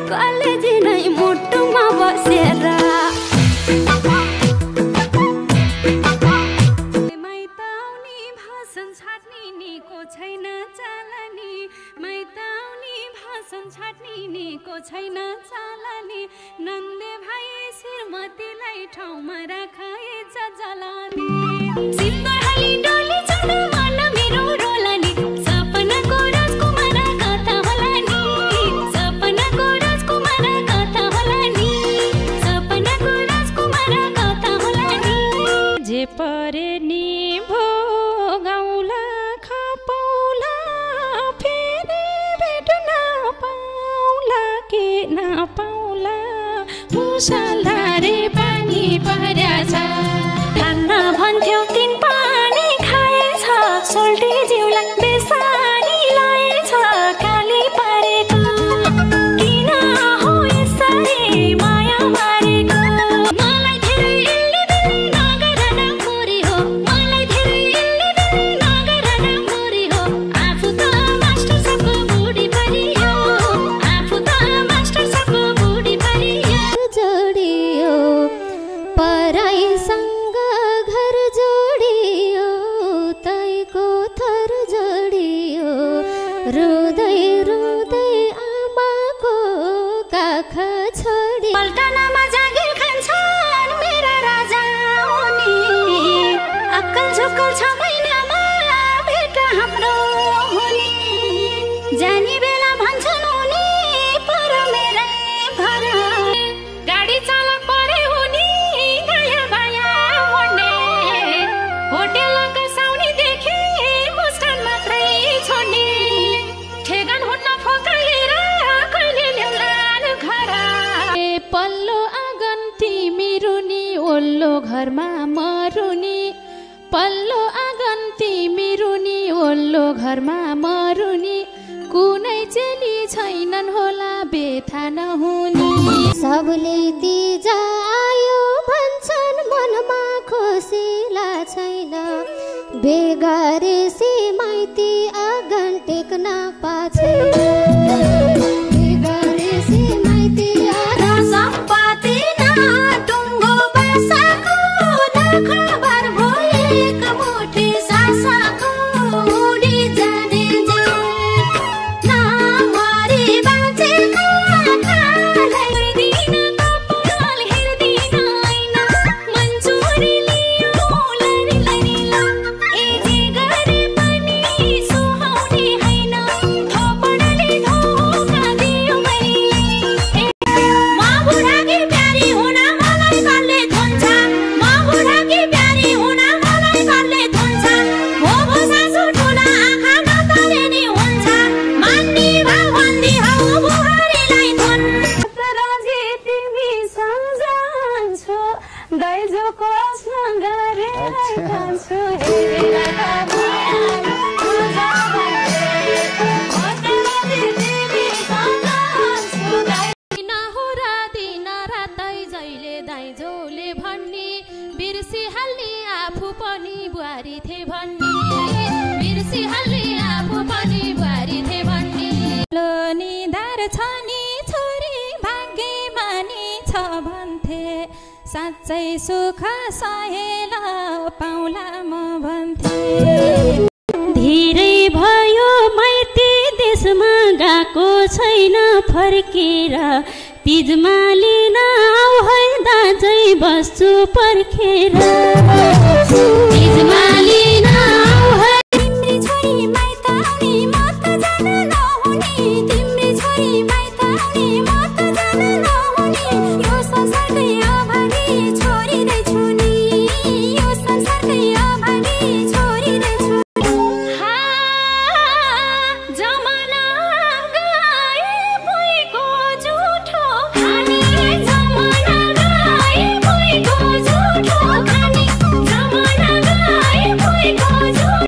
कलेजी नै मुटुमा बसेर मैताउनी भाषण छाड्ने निको छैन चालनी मैताउनी भाषण छाड्ने निको छैन चालनी नन्दे भाइ श्रीमतीलाई ठाउँमा राखाए जलानी सिद्धहली डोली चढ मन मेरो रोलानी सपनाको राजकुमार कथा होला नि सपनाको राजकुमार कथा होला नि सपनाको राजकुमार कथा होला नि जे परे नि भोगाउला खपाउला फेरि भेट्न पाउला के नपाउला मुसलधारे पानी पर्याछ धान्न भन्थ्यौ तिन पानी खाएछ सोल्टी जिउलाई बेसारी लाएछ काली पारेको किन हो यसरी माया मारेको मलाई धेरै इल्ली नगर न मुरी हो मलाई धेरै इल्ली नगर न मुरी हो आफू त मास्टर सबको बुढी परियो आफू त मास्टर सबको बुढी परियो जोडियो पराईसँग घर जोडियो तैको थर जोडियो रुँदै रुँदै आमाको काख छोडी पल्टनमा जागिर खान्छन् मेरा राजा हुनी अक्कल झुक्कल 6 महिनामा भेट हाम्रो हुनी जानी बेला भन्छन् उनी पर मेरै घर गाडी चालक परे हुनी घायल भाया मोड्ने होटेल कसाउने देखे मुस्कान मात्रै छोड्ने ठेगान हुन्न फकाएर कहिले ल्याउलान् घर पल्लो आँगन तिमी रुनी ओल्लो घरमा मरुनी पल्लो आँगन तिमी रुनी ओल्लो घरमा मरुनी कुनै चेली छैनन् होला बेथा नहुनी सबले तिज आयो भन्छन् मनमा खुसीला छैन बेगारेसी माइती आँगन टेक्न पाछैन बेगारेसी माइती आँगन सम्पत्ति न टुङ्गो बासाको नखबर भोलिक मुठी सासाको उडी जाने जे नमरी बाँचेका खालाई दिन कपाल हेर्दिन ऐना मन्चुरी लियो लरी लरीला ए जे गरे पनि सुहाउने हैन थपडले धोका दियो मैले म बुढाकी प्यारी हुन मलाई कसले धुन्छ म बुढाकी प्यारी हुन मलाई कसले धुन्छ भोगो सासु ठुला आँखा नतरे नि हुन्छ मान्ने भावन्दी हौ बुहारीलाई धुन राजी तिमी सम्झन्छु दाइजोको आस्न गरेर खान्छु हेरेर दाइजोले भन्ने बिर्सिहाल्ने आफू पनि बुहारी थे भन्ने बिर्सिहाल्ने आफू पनि बुहारी थे भन्ने लो निधार छ नि छोरी भाग्यमानी छ भन्थे साँच्चै सुख सहेल पाउला म भन्थे धेरै भयो माइती देशमा गएको छैन फर्केर तिजमा लिन आऊ है दाजै बस्छु पर्खेर तिजमा